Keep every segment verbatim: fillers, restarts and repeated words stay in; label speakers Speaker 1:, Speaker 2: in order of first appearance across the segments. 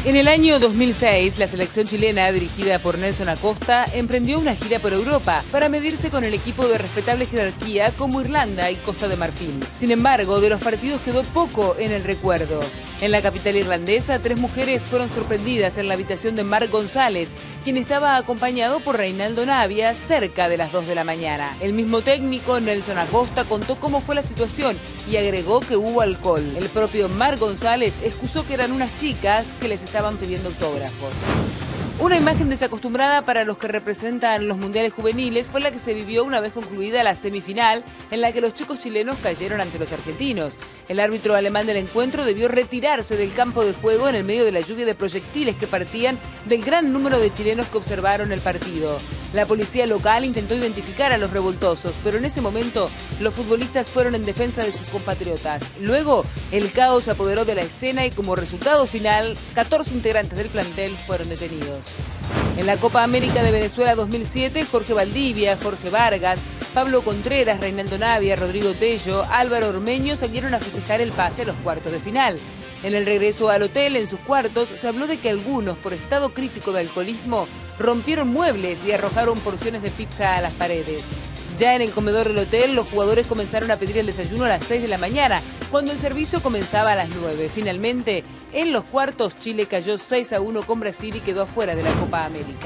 Speaker 1: En el año dos mil seis, la selección chilena, dirigida por Nelson Acosta, emprendió una gira por Europa para medirse con el equipo de respetable jerarquía como Irlanda y Costa de Marfil. Sin embargo, de los partidos quedó poco en el recuerdo. En la capital irlandesa, tres mujeres fueron sorprendidas en la habitación de Marc González, quien estaba acompañado por Reinaldo Navia cerca de las dos de la mañana. El mismo técnico, Nelson Acosta, contó cómo fue la situación y agregó que hubo alcohol. El propio Marc González excusó que eran unas chicas que les estaban pidiendo autógrafos. Una imagen desacostumbrada para los que representan los mundiales juveniles fue la que se vivió una vez concluida la semifinal, en la que los chicos chilenos cayeron ante los argentinos. El árbitro alemán del encuentro debió retirarse del campo de juego en el medio de la lluvia de proyectiles que partían del gran número de chilenos que observaron el partido. La policía local intentó identificar a los revoltosos, pero en ese momento los futbolistas fueron en defensa de sus compatriotas. Luego, el caos se apoderó de la escena y como resultado final, catorce integrantes del plantel fueron detenidos. En la Copa América de Venezuela dos mil siete, Jorge Valdivia, Jorge Vargas, Pablo Contreras, Reinaldo Navia, Rodrigo Tello, Álvaro Ormeño salieron a festejar el pase a los cuartos de final. En el regreso al hotel, en sus cuartos, se habló de que algunos, por estado crítico de alcoholismo, rompieron muebles y arrojaron porciones de pizza a las paredes. Ya en el comedor del hotel, los jugadores comenzaron a pedir el desayuno a las seis de la mañana, cuando el servicio comenzaba a las nueve. Finalmente, en los cuartos, Chile cayó seis a uno con Brasil y quedó afuera de la Copa América.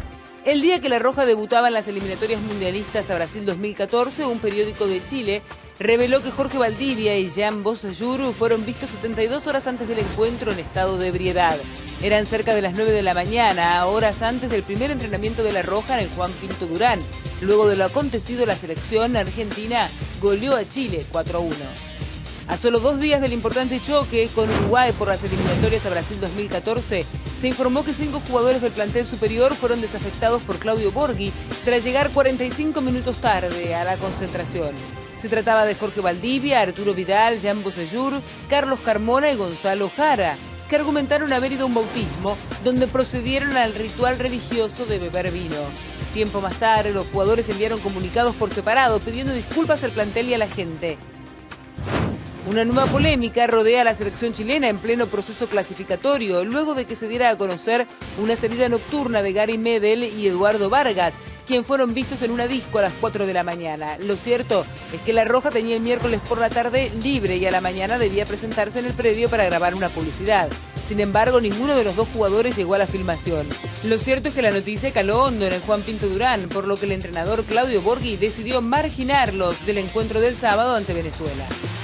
Speaker 1: El día que La Roja debutaba en las eliminatorias mundialistas a Brasil dos mil catorce, un periódico de Chile reveló que Jorge Valdivia y Jean Bossellur fueron vistos setenta y dos horas antes del encuentro en estado de ebriedad. Eran cerca de las nueve de la mañana, horas antes del primer entrenamiento de La Roja en el Juan Pinto Durán. Luego de lo acontecido, la selección argentina goleó a Chile cuatro a uno. A solo dos días del importante choque con Uruguay por las eliminatorias a Brasil dos mil catorce, se informó que cinco jugadores del plantel superior fueron desafectados por Claudio Borghi tras llegar cuarenta y cinco minutos tarde a la concentración. Se trataba de Jorge Valdivia, Arturo Vidal, Jean Bossellur, Carlos Carmona y Gonzalo Jara, que argumentaron haber ido a un bautismo donde procedieron al ritual religioso de beber vino. Tiempo más tarde, los jugadores enviaron comunicados por separado pidiendo disculpas al plantel y a la gente. Una nueva polémica rodea a la selección chilena en pleno proceso clasificatorio, luego de que se diera a conocer una salida nocturna de Gary Medel y Eduardo Vargas, quien fueron vistos en una disco a las cuatro de la mañana. Lo cierto es que La Roja tenía el miércoles por la tarde libre y a la mañana debía presentarse en el predio para grabar una publicidad. Sin embargo, ninguno de los dos jugadores llegó a la filmación. Lo cierto es que la noticia caló hondo en el Juan Pinto Durán, por lo que el entrenador Claudio Borghi decidió marginarlos del encuentro del sábado ante Venezuela.